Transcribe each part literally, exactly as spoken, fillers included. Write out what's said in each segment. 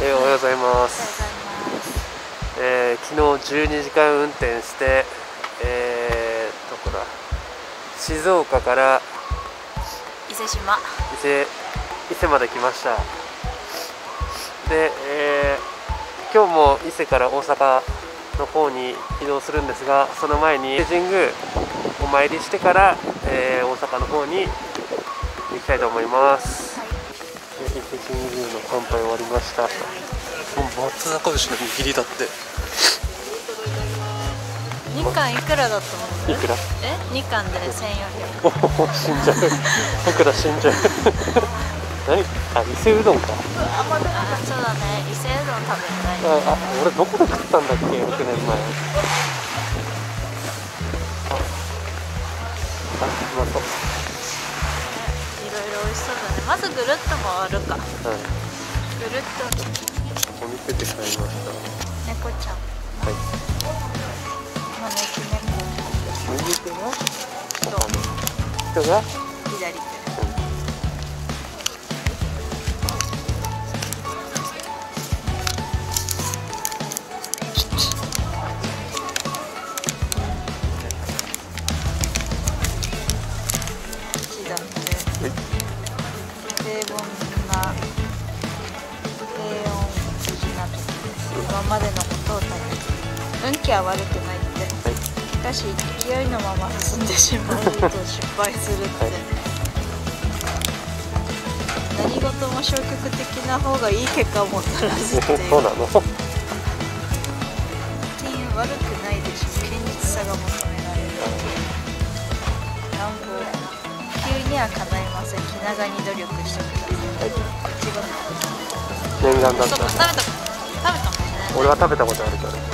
えー、おはようございます。えー、昨日じゅうにじかん運転して、えー、どこだ、静岡から伊勢島伊勢伊勢まで来ました。で、えー、今日も伊勢から大阪の方に移動するんですが、その前に伊勢神宮お参りしてから、えー、大阪の方に行きたいと思います。はい、伊勢神宮の参拝終わりました。松阪牛の握りだって。 にかんいくらだと思う？ いくら？ え、にかんでせんよんひゃく。 おお、死んじゃう。僕ら死んじゃう。何？あ、伊勢うどんか。 あ、そうだね。伊勢うどん食べたい。 あ、あ、俺どこで食ったんだっけ？ろくねんまえ。あ、あ、うまそう。 いろいろ美味しそうだね。まずぐるっと回るか。 うん。 ぐるっと。 お店で買いました。 猫ちゃん。 はい。 招き猫。 右手が？ そう。 人が？ 左手。だって平凡な平穏無事な時です。今までのことを大切に。運気は悪くないって、はい、しかし勢いのまま進んでしまうと失敗するって、はい、何事も消極的な方がいい結果をもたらすっていう。 そうなの？ 金運悪くないでしょ。堅実さが求められる。願望急には叶いません。気長に努力してください。はい。いちご念願だった。 そうか、食べた、食べたもんね。 俺は食べたことあるから。ね。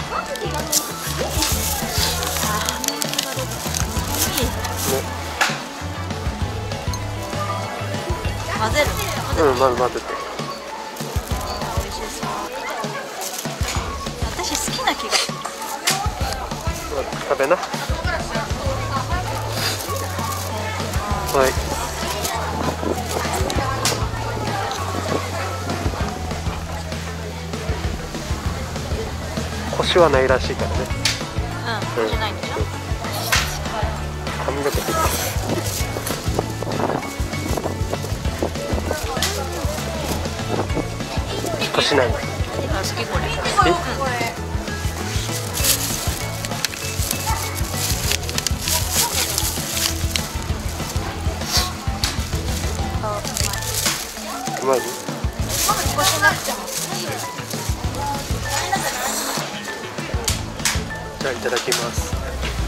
混ぜる。 うん、まず混ぜて。 美味しそう。私好きな気がする。 食べな。はい。腰はないらしいからね。 うん、腰ないんでしょ。 髪の毛切った。腰ない。 あ、好きこれ。 え？うまい？ 腰なくてもいいです。 じゃあいただきます。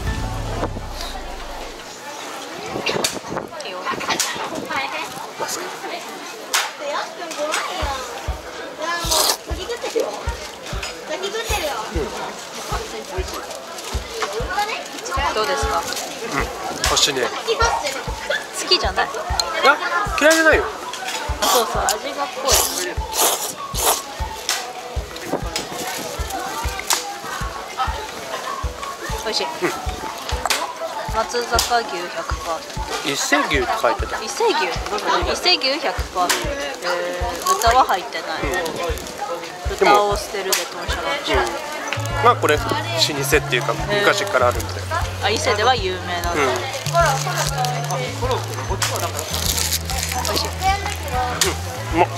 いいよ。 マスク。 どうですか？ うん、美味しいね。 好きじゃない？ いや、嫌いじゃないよ。 そうそう、味が濃い。美味しい。うん、松阪牛 ひゃくパーセント。 伊勢牛って書いてた。 伊勢牛、伊勢牛 ひゃくパーセント。えー、豚は入ってない。うん、豚を捨てるで豚舎なんでしょ。 うん、まあこれ老舗っていうか昔からあるんで。 あ、伊勢では有名なんだ。うん、美味しい。 うん、うまっ。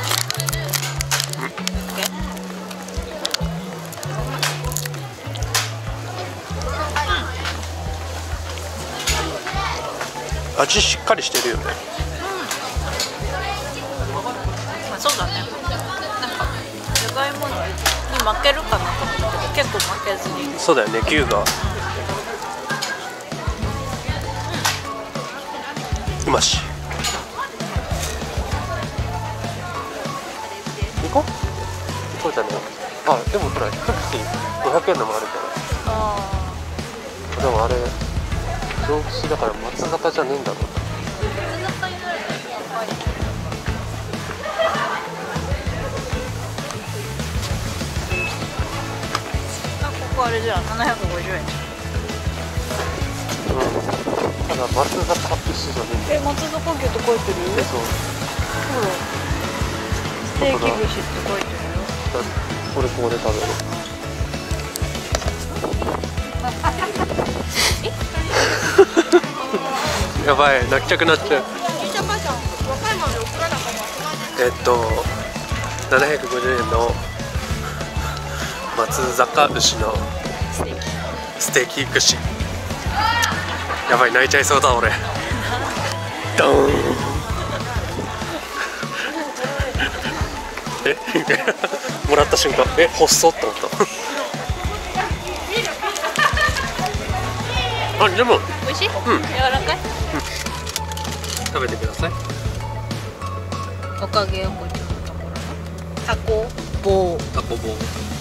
味しっかりしてるよね。うん、 まあ、そうだね。なんかじゃがいもに負けるかなと思ったけど、結構負けずに。 そうだよね、牛が。うまし。行こう。行こうじゃね。あ、でもほら、一口ごひゃくえんのもあるから。ああ。でもあれ。上吉だから松坂じゃねえんだろうな。 あ、ここあれじゃん、ななひゃくごじゅうえん。 うん。ただ松坂牛じゃねえんだよ。 え、松坂牛って書いてる？ え、そう。 ほら。ステーキ串って書いてるよ。 俺ここで食べる。やばい、泣きたくなっちゃう。えっとななひゃくごじゅうえんの松阪牛のステーキ串。やばい、泣いちゃいそうだ俺。ドーン。えもらった瞬間、え細っと思った。あ、でも美味しい？うん、柔らかい？ うん、食べてください。 おかげ横丁のところのタコ棒。 タコ棒。 い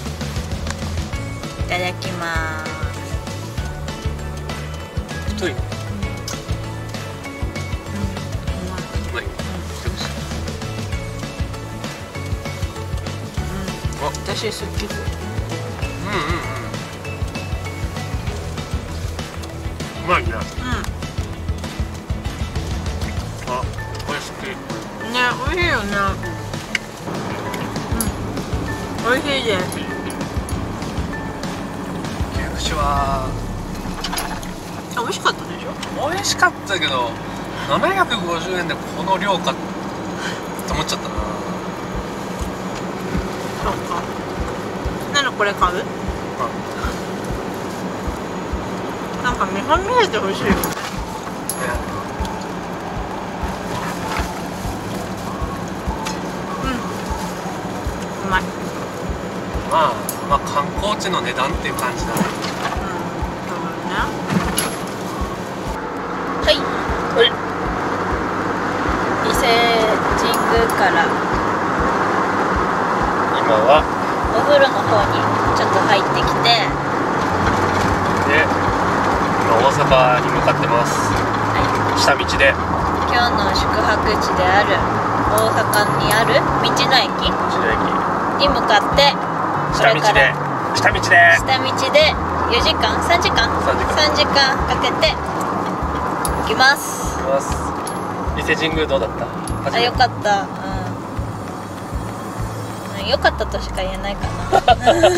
ただきます。 太い。うまい。あ、 私好き。 うんうんうん。うまいね。うん。あ、美味しい。 ね、美味しいよね。うん、美味しいです。 牛串は美味しかったでしょ。 美味しかったけど、ななひゃくごじゅうえんでこの量かと思っちゃったな。 そうか。なのこれ買う？うん。なんか見はみ出て美味しいよね。うまい。 まあ、まあ観光地の値段っていう感じだね。 うん、そうね。はい。 はい。 伊勢神宮から今はお風呂の方にちょっと入ってきて、 で、今大阪に向かってます。 はい、 下道で。 今日の宿泊地である大阪にある道の駅道の駅に向かってこ下道でれから下道で下道でよじかんさんじかんさんじかんさんじかんかけて行きます。 行きます。伊勢神宮どうだった？ あ、よかった。うん、よかったとしか言えないかな。 まあね、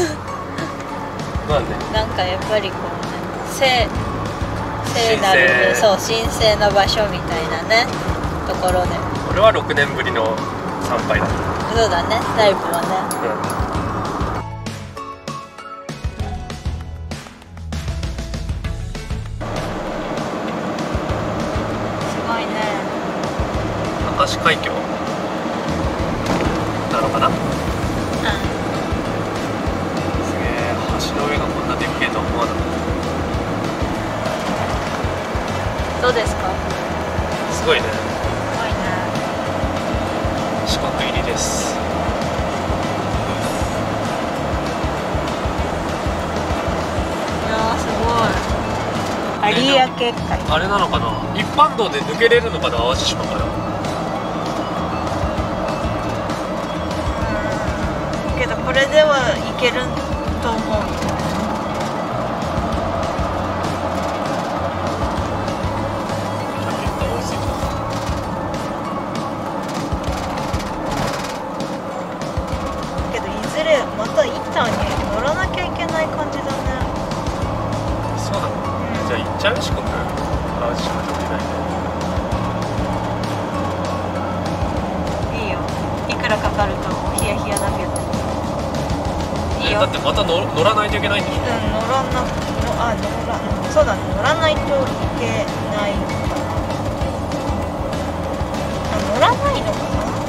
なんかやっぱりこうね、聖聖なる、そう神聖な場所みたいなねところで。 俺はろくねんぶりの参拝だった。 そうだね、ライブはね。 うん明石海峡なのかな。 うん、 すげえ、橋の上がこんなでっけえと思わなかっどうですか？ た。すごいね。 すごいね。 四国入りです。 いやー、すごい。有明海。 あれなのかな、一般道で抜けれるのかな、淡路島から。 けどこれではいけると思う。けどいずれまた一旦に乗らなきゃいけない感じだね。 そうだね、うん、じゃあ行っちゃう？四国淡路島で降りないで。 いいよ、いくらかかるとヒヤヒヤだけどいいよ。 だってまた乗乗らないといけないんでしょ。 うん、乗らなのあ乗らそうだね、乗らないといけないのかな。あ、乗らないのかな。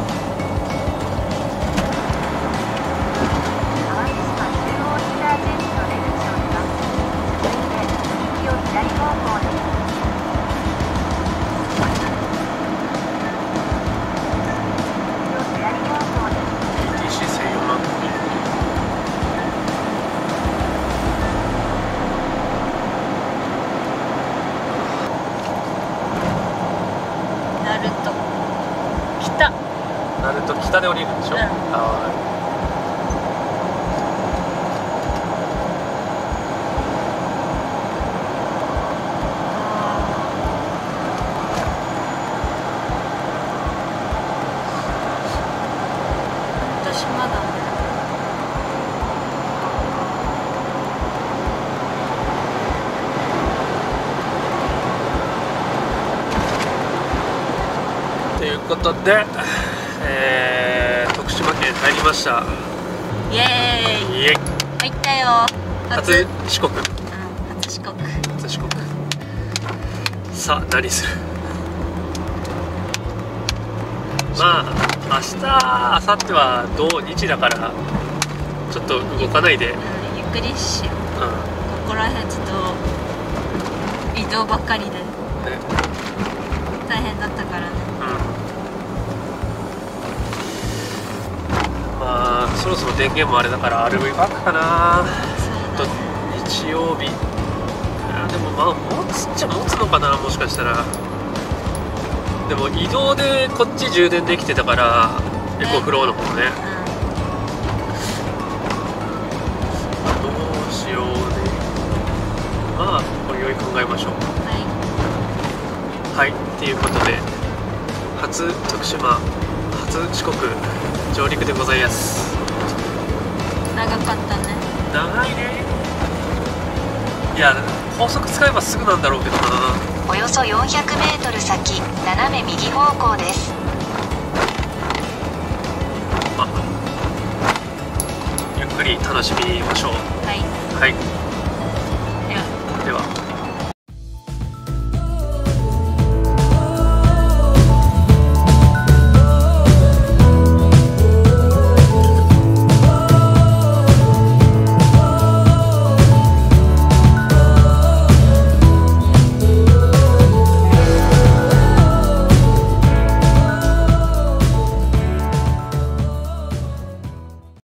鳴門北で降りるんでしょ。うん、あ私まだね、 ことで、えー、徳島県入りました。 イエーイ。 イエイ。 入ったよ。 初四国。 うん、初四国。 初四国。さあ何する。まあ明日明後日は土日だからちょっと動かないで、 うん、ゆっくりしよう。 うん、 ここら辺ずっと移動ばっかりで、ね、大変だったからね。 うん、まあそろそろ電源もあれだから アールブイ バックかな。 そうだね、 日曜日。あでもまあ持つっちゃ持つのかな、もしかしたら。でも移動でこっち充電できてたから、エコフローの方ね、うん、どうしようね。まあおいおい考えましょう。はい、はい、っていうことで初徳島初四国上陸でございます。 長かったね。 長いね。いや高速使えばすぐなんだろうけどな。 およそよんひゃくメートル先、斜め右方向です。 まあゆっくり楽しみましょう。 はい、 はい。